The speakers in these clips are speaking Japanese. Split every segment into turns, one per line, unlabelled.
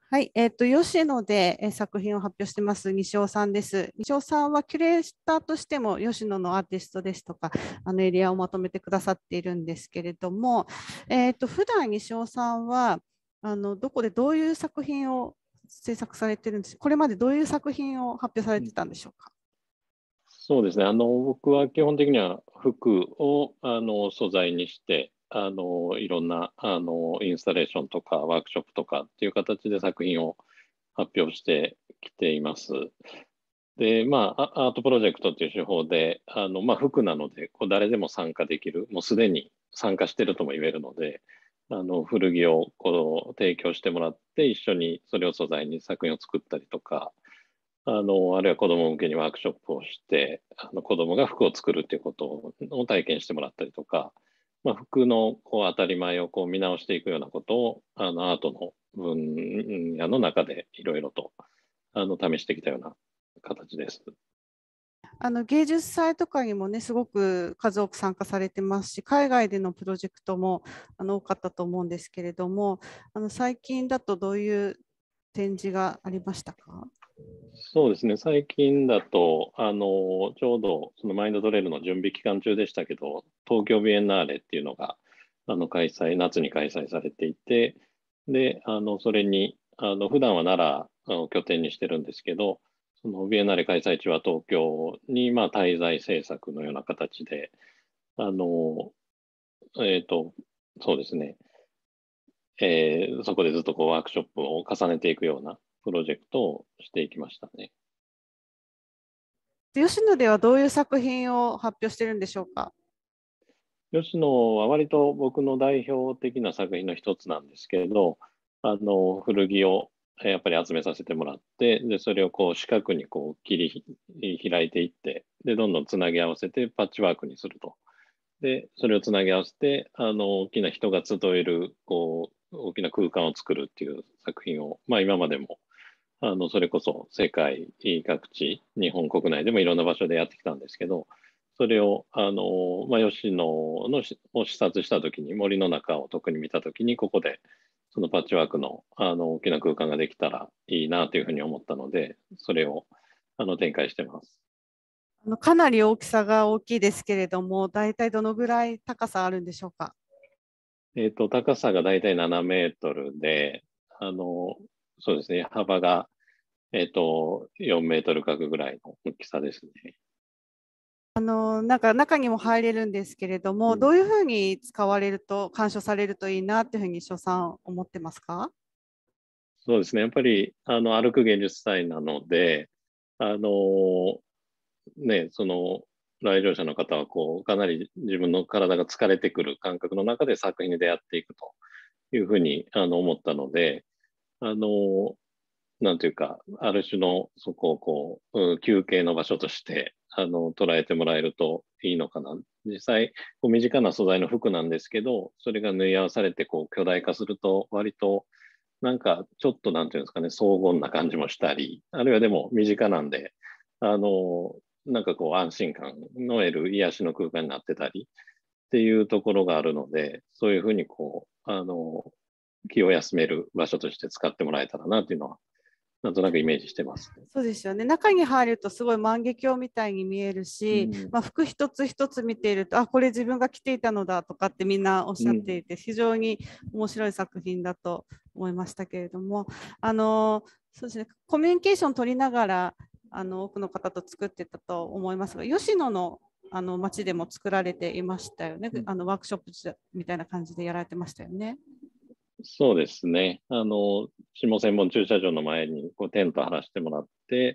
はい、吉野で作品を発表してます西尾さんです。西尾さんはキュレーターとしても吉野のアーティストですとか、エリアをまとめてくださっているんですけれども、普段西尾さんはどこでどういう作品を制作されてるんですか？これまでどういう作品を発表されてたんでしょうか？
そうですね。僕は基本的には服を素材にして、いろんなインスタレーションとかワークショップとかっていう形で作品を発表してきています。で、まあ、アートプロジェクトっていう手法で、まあ、服なので、こう誰でも参加できる、もうすでに参加してるとも言えるので、古着をこう提供してもらって、一緒にそれを素材に作品を作ったりとか、あるいは子供向けにワークショップをして、子供が服を作るっていうことを体験してもらったりとか、まあ、服のこう当たり前をこう見直していくようなことを、アートの分野の中でいろいろと、試してきたような形です。
芸術祭とかにもね、すごく数多く参加されてますし、海外でのプロジェクトも多かったと思うんですけれども、最近だとどういう展示がありましたか？
そうですね。最近だと、ちょうどそのマインドトレイルの準備期間中でしたけど、東京ビエンナーレっていうのが、夏に開催されていて、で、それに、普段は奈良を拠点にしてるんですけど、そのビエンナーレ開催中は東京に、まあ、滞在制作のような形で、あの、えっと、そうですね。そこでずっとこうワークショップを重ねていくようなプロジェクトをしていきましたね。
吉野ではどういう作品を発表してるんでしょうか？
吉野は割と僕の代表的な作品の一つなんですけれど、古着をやっぱり集めさせてもらって、で、それをこう四角にこう開いていって、で、どんどんつなぎ合わせてパッチワークにすると。で、それをつなぎ合わせて、大きな人が集える、こう、大きな空間を作るっていう作品を、まあ今までも、それこそ世界各地、日本国内でもいろんな場所でやってきたんですけど、それを、まあ、吉野のを視察したときに、森の中を特に見たときに、ここで、そのパッチワークの、大きな空間ができたらいいなというふうに思ったので、それを、展開してます。
かなり大きさが大きいですけれども、大体どのぐらい高さあるんでしょうか？
高さがだいたい7メートルで、そうですね、幅が、4メートル角ぐらいの大きさですね。
なんか中にも入れるんですけれども、
うん、
どういうふうに使われると、鑑賞されるといいなっていうふうに、所さん思ってますか？
そうですね、やっぱり、歩く芸術祭なので、あの、ね、その、来場者の方は、こう、かなり自分の体が疲れてくる感覚の中で作品に出会っていくというふうに、思ったので、あの、なんていうか、ある種のそこをこう、休憩の場所として、捉えてもらえるといいのかな。実際、こう身近な素材の服なんですけど、それが縫い合わされてこう巨大化すると、割と、なんかちょっとなんていうんですかね、荘厳な感じもしたり、あるいはでも身近なんで、あの、なんかこう安心感の得る癒しの空間になってたりっていうところがあるので、そういうふうにこう、気を休める場所として使ってもらえたらなっていうのはなんとなくイメージしてます。
そうですよね。中に入るとすごい万華鏡みたいに見えるし、
うん。
まあ、服一つ一つ見ていると、あ、これ自分が着ていたのだとかってみんなおっしゃって
うん。
いて、非常に面白い作品だと思いましたけれども、そうですね、コミュニケーション取りながら、多くの方と作ってたと思いますが、吉野の町でも作られていましたよね。ワークショップみたいな感じでやられてましたよね。
そうですね。下千本駐車場の前にこうテント張らせてもらって、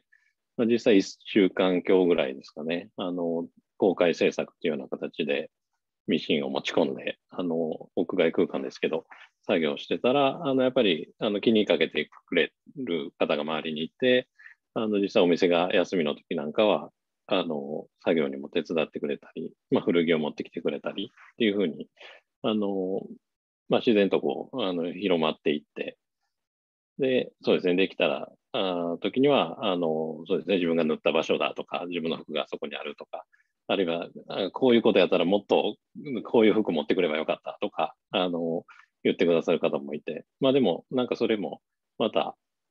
まあ、実際1週間強ぐらいですかね。公開制作っていうような形でミシンを持ち込んで、屋外空間ですけど、作業してたら、やっぱり、気にかけてくれる方が周りにいて、実際お店が休みの時なんかは、作業にも手伝ってくれたり、まあ、古着を持ってきてくれたりっていうふうに、あの、まあ、自然とこう、広まっていって、で、そうですね、できたら、時には、そうですね、自分が塗った場所だとか、自分の服がそこにあるとか、あるいは、こういうことやったらもっと、こういう服持ってくればよかったとか、言ってくださる方もいて、まあでも、なんかそれも、また、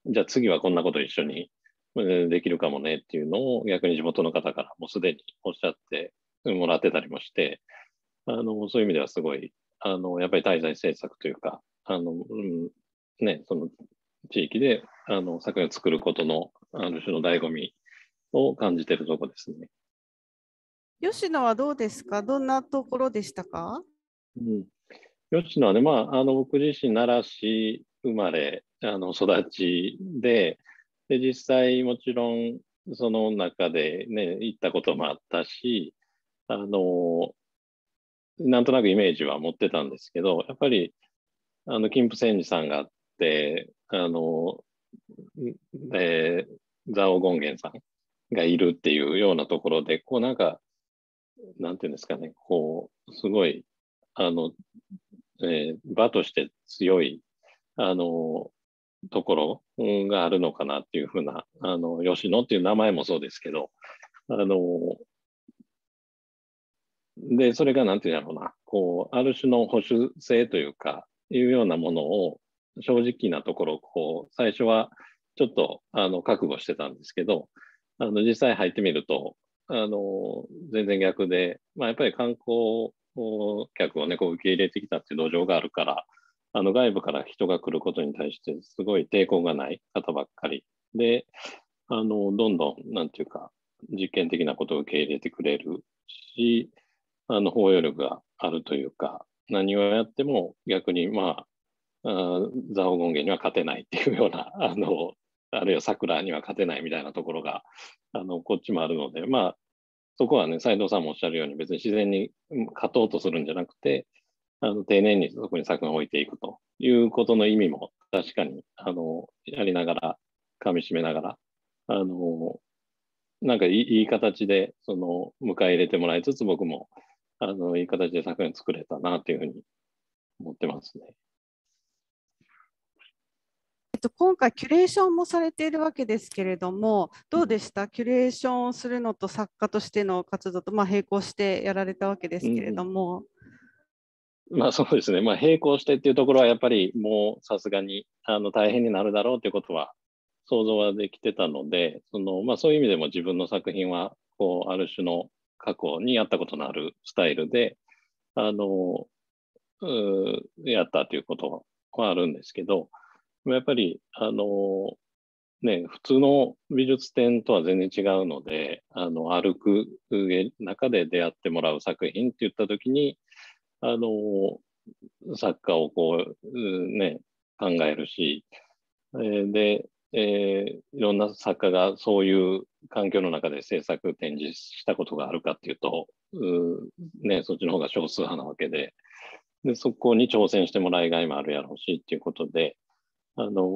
じゃあ次はこんなこと一緒にできるかもねっていうのを逆に地元の方からもうすでにおっしゃってもらってたりもして、そういう意味ではすごい、やっぱり滞在政策というか、ね、その地域で作品を作ることのある種の醍醐味を感じているところですね。
吉野はどうですか？どんなところでしたか？
うん、吉野はね、僕自身奈良市生まれ、育ちで、実際もちろんその中でね、行ったこともあったし、あの、なんとなくイメージは持ってたんですけど、やっぱり、金峰山寺さんがあって、え蔵王権現さんがいるっていうようなところで、こうなんか、なんていうんですかね、こう、すごい、あの、場として強い、あの、ところがあるのかなっていうふうな、吉野っていう名前もそうですけど、あの、で、それがなんていうんだろうな、こう、ある種の保守性というか、いうようなものを、正直なところ、こう、最初はちょっと、覚悟してたんですけど、実際入ってみると、全然逆で、やっぱり観光客をね、こう受け入れてきたっていう土壌があるから、外部から人が来ることに対してすごい抵抗がない方ばっかりで、どんどん、なんていうか、実験的なことを受け入れてくれるし、包容力があるというか、何をやっても逆に、蔵王権現には勝てないっていうような、あるいは桜には勝てないみたいなところが、こっちもあるので、そこはね、斉藤さんもおっしゃるように、別に自然に勝とうとするんじゃなくて、丁寧にそこに作品を置いていくということの意味も、確かに、やりながら、噛み締めながら、あの、なんかいい形で、迎え入れてもらいつつ、僕も、いい形で作品を作れたなというふうに思ってますね。
今回、キュレーションもされているわけですけれども、どうでした？キュレーションをするのと作家としての活動と、並行してやられたわけですけれど
うん、
も。
そうですね。並行してっていうところはやっぱりもうさすがに大変になるだろうということは想像はできてたので、そういう意味でも自分の作品はこうある種の過去にやったことのあるスタイルであのやったということはあるんですけど、やっぱりね、普通の美術展とは全然違うので、歩く中で出会ってもらう作品って言ったときに、あの、作家をこう、ね、考えるし、で、いろんな作家がそういう環境の中で制作展示したことがあるかっていうと、ね、そっちの方が少数派なわけで、そこに挑戦してもらいがいもあるやろうしっていうことで、あの、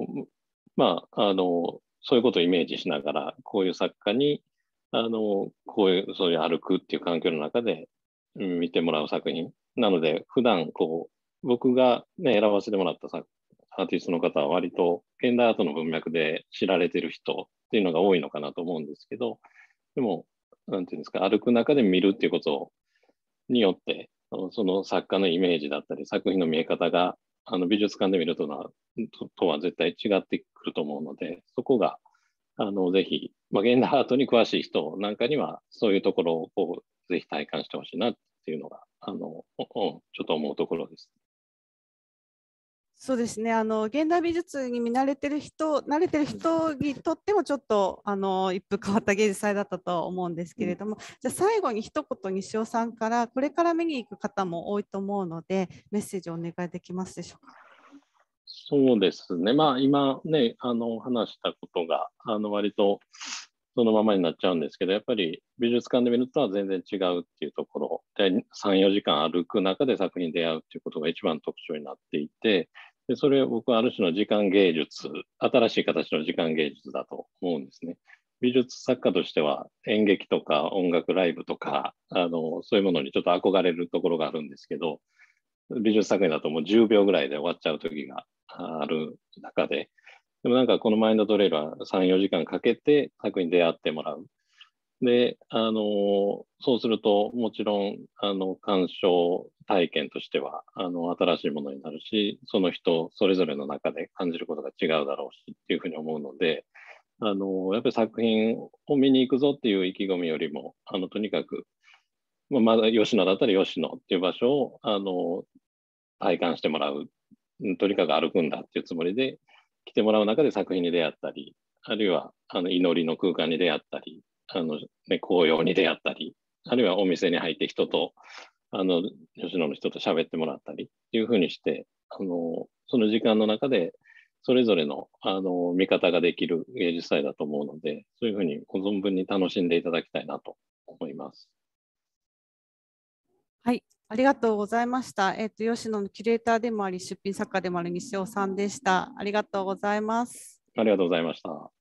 そういうことをイメージしながら、こういう作家に、そういう歩くっていう環境の中で、見てもらう作品。なので、普段、こう、僕がね、選ばせてもらったアーティストの方は割と現代アートの文脈で知られてる人っていうのが多いのかなと思うんですけど、でも、なんていうんですか、歩く中で見るっていうことによって、その作家のイメージだったり、作品の見え方が、美術館で見るとは絶対違ってくると思うので、そこが、ぜひ、現代アートに詳しい人なんかには、そういうところをこうぜひ体感してほしいなっていうのが、ちょっと思うところです。
そうですね、現代美術に見慣れてる人にとってもちょっと一風変わった芸術祭だったと思うんですけれども、じゃあ最後に一言西尾さんからこれから見に行く方も多いと思うのでメッセージをお願いできますでしょうか。
そうですね。今ね、話したことが、割とそのままになっちゃうんですけど、やっぱり美術館で見るとは全然違うっていうところで、3、4時間歩く中で作品に出会うっていうことが一番特徴になっていて、で、それを僕はある種の時間芸術、新しい形の時間芸術だと思うんですね。美術作家としては演劇とか音楽ライブとか、そういうものにちょっと憧れるところがあるんですけど、美術作品だともう10秒ぐらいで終わっちゃう時がある中で、でもなんかこのマインドトレイルは3、4時間かけて作品に出会ってもらう。で、そうするともちろん、鑑賞体験としては新しいものになるし、その人それぞれの中で感じることが違うだろうしっていうふうに思うので、やっぱり作品を見に行くぞっていう意気込みよりも、とにかく、まだ吉野だったら吉野っていう場所を体感してもらう、とにかく歩くんだっていうつもりで来てもらう中で作品に出会ったり、あるいは祈りの空間に出会ったり、紅葉に出会ったり、あるいはお店に入って人と、吉野の人と喋ってもらったりっていうふうにして、その時間の中で、それぞれの、見方ができる芸術祭だと思うので、そういうふうにご存分に楽しんでいただきたいなと思います。
はい、ありがとうございました。吉野のキュレーターでもあり、出品作家でもある西尾さんでした。ありがとうございます。
ありがとうございました。